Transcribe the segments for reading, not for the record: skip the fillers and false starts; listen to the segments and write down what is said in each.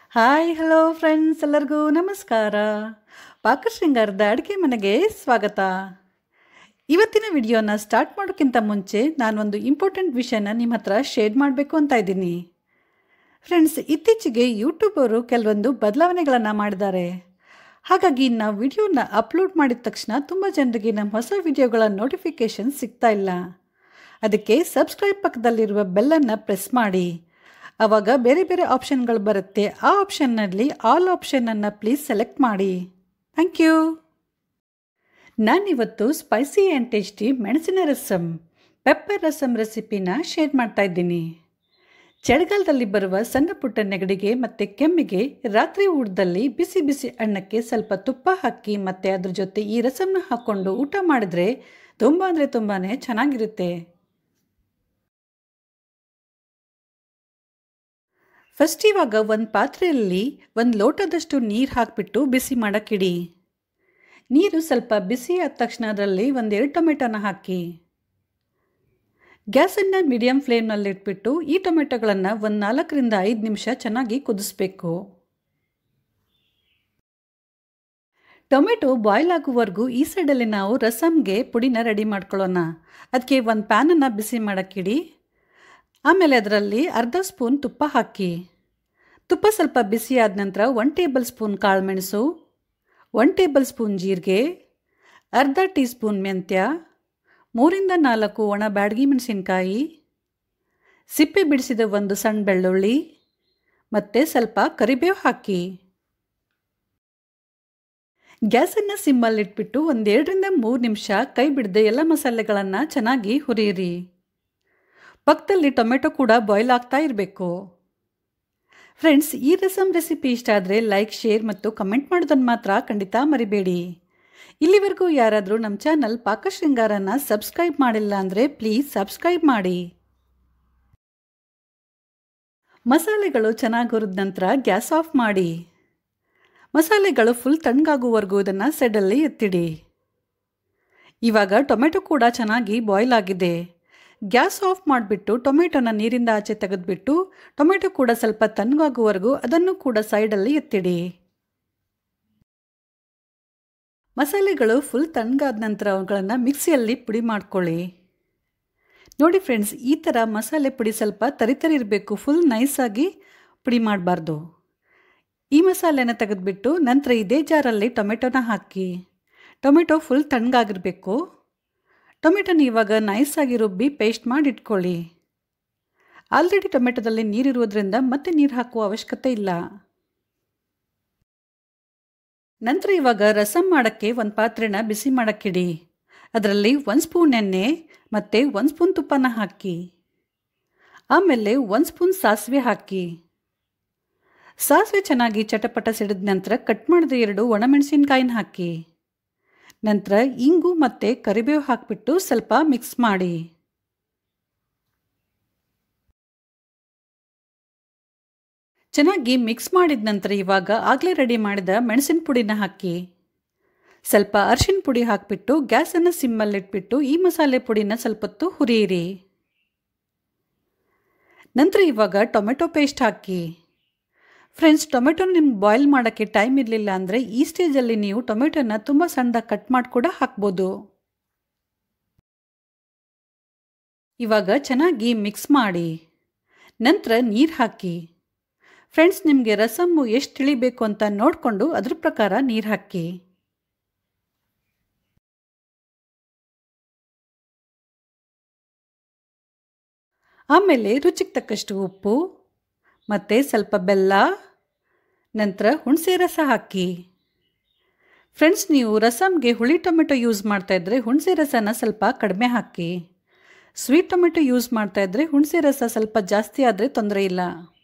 Hi hello friends, ಎಲ್ಲರಿಗೂ ನಮಸ್ಕಾರ. ಪಾಕಶೃಂಗಾರದ ಅಡುಗೆ ಮನೆಗೆ ಸ್ವಾಗತ. ಇವತ್ತಿನ ವಿಡಿಯೋನ ಸ್ಟಾರ್ಟ್ ಮಾಡೋಕ್ಕಿಂತ ಮುಂಚೆ ನಾನೊಂದು ಇಂಪಾರ್ಟೆಂಟ್ ವಿಷಯನ ನಿಮ್ಮ ಹತ್ರ ಶೇರ್ ಮಾಡಬೇಕು ಅಂತ ಇದ್ದೀನಿ. ಫ್ರೆಂಡ್ಸ್, ಇತ್ತೀಚೆಗೆ ಯೂಟ್ಯೂಬರು ಕೆಲವೊಂದು ಬದಲಾವಣೆಗಳನ್ನು ಮಾಡಿದ್ದಾರೆ. ಹಾಗಾಗಿ ನಾವು ವಿಡಿಯೋನ ಅಪ್ಲೋಡ್ ಮಾಡಿದ ತಕ್ಷಣ ತುಂಬ ಜನರಿಗೆ ನಮ್ಮ ಹೊಸ ವಿಡಿಯೋಗಳ ನೋಟಿಫಿಕೇಷನ್ ಸಿಗ್ತಾ ಇಲ್ಲ. ಅದಕ್ಕೆ ಸಬ್ಸ್ಕ್ರೈಬ್ ಪಕ್ಕದಲ್ಲಿರುವ ಬೆಲ್ಲನ್ನು ಪ್ರೆಸ್ ಮಾಡಿ. ಆವಾಗ ಬೇರೆ ಬೇರೆ ಆಪ್ಷನ್ಗಳು ಬರುತ್ತೆ. ಆ ಆಪ್ಷನ್ನಲ್ಲಿ ಆಲ್ ಆಪ್ಷನನ್ನು ಪ್ಲೀಸ್ ಸೆಲೆಕ್ಟ್ ಮಾಡಿ. Thank you. ನಾನಿವತ್ತು ಸ್ಪೈಸಿ ಆ್ಯಂಡ್ ಟೇಸ್ಟಿ ಮೆಣಸಿನ ರಸಮ್ ಪೆಪ್ಪರ್ ರಸಮ್ ರೆಸಿಪಿನ ಶೇರ್ ಮಾಡ್ತಾ ಇದ್ದೀನಿ. ಚಳಿಗಾಲದಲ್ಲಿ ಬರುವ ಸಣ್ಣ ಪುಟ್ಟ ನೆಗಡಿಗೆ ಮತ್ತು ಕೆಮ್ಮಿಗೆ ರಾತ್ರಿ ಊಟದಲ್ಲಿ ಬಿಸಿ ಬಿಸಿ ಅನ್ನಕ್ಕೆ ಸ್ವಲ್ಪ ತುಪ್ಪ ಹಾಕಿ ಮತ್ತು ಅದ್ರ ಜೊತೆ ಈ ರಸಮ್ನ ಹಾಕ್ಕೊಂಡು ಊಟ ಮಾಡಿದ್ರೆ ತುಂಬ ಅಂದರೆ ತುಂಬಾ ಚೆನ್ನಾಗಿರುತ್ತೆ. ಫಸ್ಟ್ ಇವಾಗ ಒಂದು ಪಾತ್ರೆಯಲ್ಲಿ ಒಂದು ಲೋಟದಷ್ಟು ನೀರು ಹಾಕಿಬಿಟ್ಟು ಬಿಸಿ ಮಾಡೋಕ್ಕಿಡಿ. ನೀರು ಸ್ವಲ್ಪ ಬಿಸಿ ಆದ ತಕ್ಷಣ ಅದರಲ್ಲಿ 1-2 ಟೊಮೆಟೊನ ಹಾಕಿ. ಗ್ಯಾಸನ್ನು ಮೀಡಿಯಮ್ ಫ್ಲೇಮ್ನಲ್ಲಿ ಇಟ್ಬಿಟ್ಟು ಈ ಟೊಮೆಟೊಗಳನ್ನು 4-5 ನಿಮಿಷ ಚೆನ್ನಾಗಿ ಕುದಿಸ್ಬೇಕು. ಟೊಮೆಟೊ ಬಾಯ್ಲ್ ಆಗುವವರೆಗೂ ಈ ಸೈಡಲ್ಲಿ ನಾವು ರಸಮ್ಗೆ ಪುಡಿನ ರೆಡಿ ಮಾಡ್ಕೊಳ್ಳೋಣ. ಅದಕ್ಕೆ ಒಂದು ಪ್ಯಾನನ್ನು ಬಿಸಿ ಮಾಡೋಕ್ಕಿಡಿ. ಆಮೇಲೆ ಅದರಲ್ಲಿ ಅರ್ಧ ಸ್ಪೂನ್ ತುಪ್ಪ ಹಾಕಿ. ತುಪ್ಪ ಸ್ವಲ್ಪ ಬಿಸಿ ಆದ ನಂತರ 1 ಟೇಬಲ್ ಸ್ಪೂನ್ ಕಾಳುಮೆಣಸು, 1 ಟೇಬಲ್ ಸ್ಪೂನ್ ಜೀರಿಗೆ, ಅರ್ಧ ಟೀ ಸ್ಪೂನ್ ಮೆಂತ್ಯ, 3-4 ಒಣ ಬ್ಯಾಡಗಿ ಮೆಣಸಿನ್ಕಾಯಿ, ಸಿಪ್ಪೆ ಬಿಡಿಸಿದ 1 ಸಣ್ಣ ಬೆಳ್ಳುಳ್ಳಿ ಮತ್ತು ಸ್ವಲ್ಪ ಕರಿಬೇವು ಹಾಕಿ. ಗ್ಯಾಸನ್ನು ಸಿಮ್ಮಲ್ಲಿಟ್ಬಿಟ್ಟು 1-2-3 ನಿಮಿಷ ಕೈ ಬಿಡದೆ ಎಲ್ಲ ಮಸಾಲೆಗಳನ್ನು ಚೆನ್ನಾಗಿ ಹುರಿಯಿರಿ. ಪಕ್ಕದಲ್ಲಿ ಟೊಮೆಟೊ ಕೂಡ ಬಾಯ್ಲ್ ಆಗ್ತಾ ಇರಬೇಕು. ಫ್ರೆಂಡ್ಸ್, ಈ ರಸಮ್ ರೆಸಿಪಿ ಇಷ್ಟ ಆದರೆ ಲೈಕ್, ಶೇರ್ ಮತ್ತು ಕಮೆಂಟ್ ಮಾಡೋದನ್ನು ಮಾತ್ರ ಖಂಡಿತ ಮರಿಬೇಡಿ. ಇಲ್ಲಿವರೆಗೂ ಯಾರಾದರೂ ನಮ್ಮ ಚಾನಲ್ ಪಾಕಶೃಂಗಾರನ ಸಬ್ಸ್ಕ್ರೈಬ್ ಮಾಡಿಲ್ಲ ಅಂದರೆ ಪ್ಲೀಸ್ ಸಬ್ಸ್ಕ್ರೈಬ್ ಮಾಡಿ. ಮಸಾಲೆಗಳು ಚೆನ್ನಾಗಿ ಹುರಿದ ನಂತರ ಗ್ಯಾಸ್ ಆಫ್ ಮಾಡಿ. ಮಸಾಲೆಗಳು ಫುಲ್ ತಣ್ಣಗಾಗುವವರೆಗೂ ಇದನ್ನು ಸೈಡಲ್ಲಿ ಎತ್ತಿಡಿ. ಇವಾಗ ಟೊಮೆಟೊ ಕೂಡ ಚೆನ್ನಾಗಿ ಬಾಯ್ಲ್ ಆಗಿದೆ. ಗ್ಯಾಸ್ ಆಫ್ ಮಾಡಿಬಿಟ್ಟು ಟೊಮೆಟೊನ ನೀರಿಂದ ಆಚೆ ತೆಗೆದುಬಿಟ್ಟು ಟೊಮೆಟೊ ಕೂಡ ಸ್ವಲ್ಪ ತಣ್ಣಗಾಗುವವರೆಗೂ ಅದನ್ನು ಕೂಡ ಸೈಡಲ್ಲಿ ಎತ್ತಿಡಿ. ಮಸಾಲೆಗಳು ಫುಲ್ ತಣ್ಣಗಾದ ನಂತರ ಅವುಗಳನ್ನು ಮಿಕ್ಸಿಯಲ್ಲಿ ಪುಡಿ ಮಾಡ್ಕೊಳ್ಳಿ. ನೋಡಿ ಫ್ರೆಂಡ್ಸ್, ಈ ಥರ ಮಸಾಲೆ ಪುಡಿ ಸ್ವಲ್ಪ ತರಿತರಿ ಇರಬೇಕು, ಫುಲ್ ನೈಸಾಗಿ ಪುಡಿ ಮಾಡಬಾರ್ದು. ಈ ಮಸಾಲೆನ ತೆಗೆದುಬಿಟ್ಟು ನಂತರ ಇದೇ ಜಾರಲ್ಲಿ ಟೊಮೆಟೊನ ಹಾಕಿ. Tomato full ತಣ್ಣಗಾಗಿರಬೇಕು. ಟೊಮೆಟೊನ ಇವಾಗ ನೈಸಾಗಿ ರುಬ್ಬಿ ಪೇಸ್ಟ್ ಮಾಡಿ ಇಟ್ಕೊಳ್ಳಿ. ಆಲ್ರೆಡಿ ಟೊಮೆಟೊದಲ್ಲಿ ನೀರಿರುವುದರಿಂದ ಮತ್ತೆ ನೀರು ಹಾಕುವ ಅವಶ್ಯಕತೆ ಇಲ್ಲ. ನಂತರ ಇವಾಗ ರಸಮ್ ಮಾಡೋಕ್ಕೆ ಒಂದು ಪಾತ್ರೆನ ಬಿಸಿ ಮಾಡೋಕ್ಕಿಡಿ. ಅದರಲ್ಲಿ 1 ಸ್ಪೂನ್ ಎಣ್ಣೆ ಮತ್ತು 1 ಸ್ಪೂನ್ ತುಪ್ಪನ ಹಾಕಿ. ಆಮೇಲೆ 1 ಸ್ಪೂನ್ ಸಾಸಿವೆ ಹಾಕಿ. ಸಾಸಿವೆ ಚೆನ್ನಾಗಿ ಚಟಪಟ ಸಿಡಿದ ನಂತರ ಕಟ್ ಮಾಡಿದ 2 ಒಣಮೆಣಸಿನ್ಕಾಯಿನ ಹಾಕಿ. ನಂತರ ಇಂಗು ಮತ್ತು ಕರಿಬೇವು ಹಾಕಿಬಿಟ್ಟು ಸ್ವಲ್ಪ ಮಿಕ್ಸ್ ಮಾಡಿ. ಚೆನ್ನಾಗಿ ಮಿಕ್ಸ್ ಮಾಡಿದ ನಂತರ ಇವಾಗ ಆಗಲೇ ರೆಡಿ ಮಾಡಿದ ಮೆಣಸಿನ ಪುಡಿನ ಹಾಕಿ. ಸ್ವಲ್ಪ ಅರಿಶಿನ ಪುಡಿ ಹಾಕಿಬಿಟ್ಟು ಗ್ಯಾಸನ್ನು ಸಿಮ್ಮಲ್ಲಿಟ್ಬಿಟ್ಟು ಈ ಮಸಾಲೆ ಪುಡಿನ ಸ್ವಲ್ಪ ಹೊತ್ತು ಹುರಿಯಿರಿ. ನಂತರ ಇವಾಗ ಟೊಮೆಟೊ ಪೇಸ್ಟ್ ಹಾಕಿ. ಫ್ರೆಂಡ್ಸ್, ಟೊಮೆಟೊ ನಿಮ್ಗೆ ಬಾಯ್ಲ್ ಮಾಡೋಕ್ಕೆ ಟೈಮ್ ಇರಲಿಲ್ಲ ಅಂದರೆ ಈ ಸ್ಟೇಜಲ್ಲಿ ನೀವು ಟೊಮೆಟೊನ ತುಂಬ ಸಣ್ಣದಾಗಿ ಕಟ್ ಮಾಡಿ ಕೂಡ ಹಾಕ್ಬೋದು. ಇವಾಗ ಚೆನ್ನಾಗಿ ಮಿಕ್ಸ್ ಮಾಡಿ. ನಂತರ ನೀರು ಹಾಕಿ. ಫ್ರೆಂಡ್ಸ್, ನಿಮಗೆ ರಸಮ್ಮು ಎಷ್ಟು ತಿಳಿಬೇಕು ಅಂತ ನೋಡಿಕೊಂಡು ಅದ್ರ ಪ್ರಕಾರ ನೀರು ಹಾಕಿ. ಆಮೇಲೆ ರುಚಿಗೆ ತಕ್ಕಷ್ಟು ಉಪ್ಪು ಮತ್ತು ಸ್ವಲ್ಪ ಬೆಲ್ಲ, ನಂತರ ಹುಣಸೆ ರಸ ಹಾಕಿ. ಫ್ರೆಂಡ್ಸ್, ನೀವು ರಸಮ್ಗೆ ಹುಳಿ ಟೊಮೆಟೊ ಯೂಸ್ ಮಾಡ್ತಾಯಿದ್ರೆ ಹುಣಸೆ ರಸನ ಸ್ವಲ್ಪ ಕಡಿಮೆ ಹಾಕಿ. ಸ್ವೀಟ್ ಟೊಮೆಟೊ ಯೂಸ್ ಮಾಡ್ತಾಯಿದ್ರೆ ಹುಣಸೆ ರಸ ಸ್ವಲ್ಪ ಜಾಸ್ತಿ ಆದರೆ ತೊಂದರೆ ಇಲ್ಲ.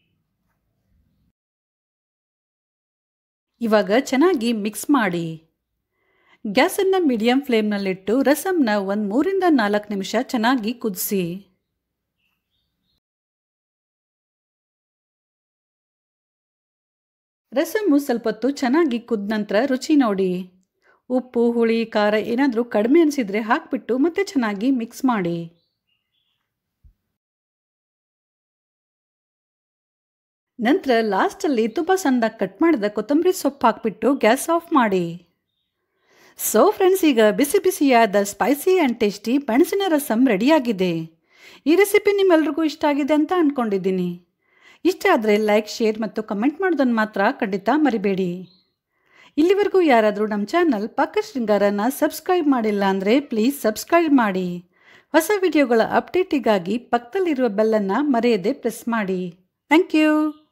ಇವಾಗ ಚೆನ್ನಾಗಿ ಮಿಕ್ಸ್ ಮಾಡಿ. ಗ್ಯಾಸನ್ನು ಮೀಡಿಯಮ್ ಫ್ಲೇಮ್ನಲ್ಲಿಟ್ಟು ರಸಮ್ನ 3-4 ನಿಮಿಷ ಚೆನ್ನಾಗಿ ಕುದಿಸಿ. ರಸಮ್ಮು ಸ್ವಲ್ಪ ಹೊತ್ತು ಚೆನ್ನಾಗಿ ಕುದ್ದ ನಂತರ ರುಚಿ ನೋಡಿ. ಉಪ್ಪು, ಹುಳಿ, ಖಾರ ಏನಾದರೂ ಕಡಿಮೆ ಅನಿಸಿದರೆ ಹಾಕಿಬಿಟ್ಟು ಮತ್ತೆ ಚೆನ್ನಾಗಿ ಮಿಕ್ಸ್ ಮಾಡಿ. ನಂತರ ಲಾಸ್ಟಲ್ಲಿ ತುಂಬ ಸಣ್ಣದಾಗಿ ಕಟ್ ಮಾಡಿದ ಕೊತ್ತಂಬರಿ ಸೊಪ್ಪು ಹಾಕಿಬಿಟ್ಟು ಗ್ಯಾಸ್ ಆಫ್ ಮಾಡಿ. ಸೊ ಫ್ರೆಂಡ್ಸ್, ಈಗ ಬಿಸಿ ಬಿಸಿಯಾದ ಸ್ಪೈಸಿ ಆ್ಯಂಡ್ ಟೇಸ್ಟಿ ಮೆಣಸಿನ ರಸಮ್ ರೆಡಿಯಾಗಿದೆ. ಈ ರೆಸಿಪಿ ನಿಮ್ಮೆಲ್ರಿಗೂ ಇಷ್ಟ ಆಗಿದೆ ಅಂತ ಅಂದ್ಕೊಂಡಿದ್ದೀನಿ. ಇಷ್ಟ ಆದರೆ ಲೈಕ್, ಶೇರ್ ಮತ್ತು ಕಮೆಂಟ್ ಮಾಡೋದನ್ನು ಮಾತ್ರ ಖಂಡಿತ ಮರಿಬೇಡಿ. ಇಲ್ಲಿವರೆಗೂ ಯಾರಾದರೂ ನಮ್ಮ ಚಾನಲ್ ಪಾಕಶೃಂಗಾರನ ಸಬ್ಸ್ಕ್ರೈಬ್ ಮಾಡಿಲ್ಲ ಅಂದರೆ ಪ್ಲೀಸ್ ಸಬ್ಸ್ಕ್ರೈಬ್ ಮಾಡಿ. ಹೊಸ ವಿಡಿಯೋಗಳ ಅಪ್ಡೇಟಿಗಾಗಿ ಪಕ್ಕದಲ್ಲಿರುವ ಬೆಲ್ಲನ್ನು ಮರೆಯದೆ ಪ್ರೆಸ್ ಮಾಡಿ. Thank you.